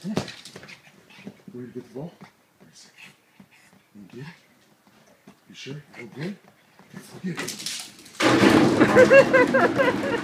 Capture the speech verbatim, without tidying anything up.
Come on. Ready to get the ball? You get it? You sure? Oh, good? Okay, forget it.